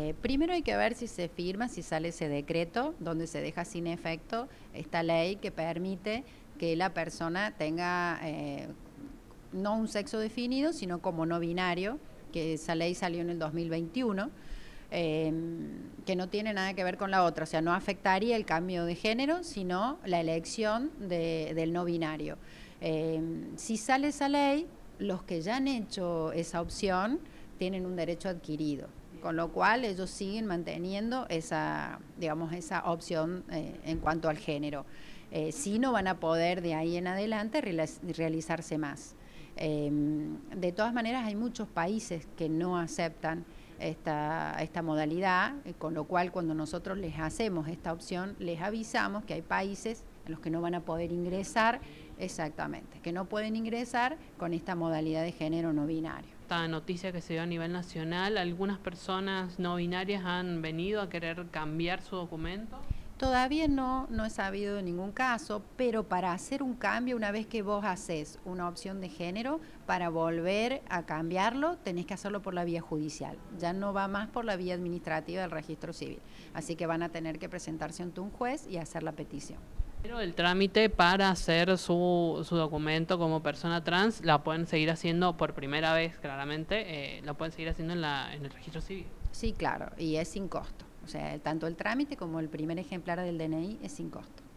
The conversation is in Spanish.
Primero hay que ver si se firma, si sale ese decreto donde se deja sin efecto esta ley que permite que la persona tenga no un sexo definido, sino como no binario, que esa ley salió en el 2021. Que no tiene nada que ver con la otra, o sea, no afectaría el cambio de género, sino la elección del no binario. Si sale esa ley, los que ya han hecho esa opción tienen un derecho adquirido, con lo cual ellos siguen manteniendo esa, digamos, esa opción en cuanto al género. Sí, no van a poder de ahí en adelante realizarse más. De todas maneras, hay muchos países que no aceptan esta modalidad, con lo cual cuando nosotros les hacemos esta opción, les avisamos que hay países en los que no van a poder ingresar, exactamente, que no pueden ingresar con esta modalidad de género no binario. Esta noticia que se dio a nivel nacional, algunas personas no binarias han venido a querer cambiar su documento. Todavía no he sabido de ningún caso, pero para hacer un cambio, una vez que vos haces una opción de género, para volver a cambiarlo, tenés que hacerlo por la vía judicial. Ya no va más por la vía administrativa del registro civil. Así que van a tener que presentarse ante un juez y hacer la petición. Pero el trámite para hacer su documento como persona trans la pueden seguir haciendo por primera vez, claramente, la pueden seguir haciendo en el registro civil. Sí, claro, y es sin costo. O sea, tanto el trámite como el primer ejemplar del DNI es sin costo.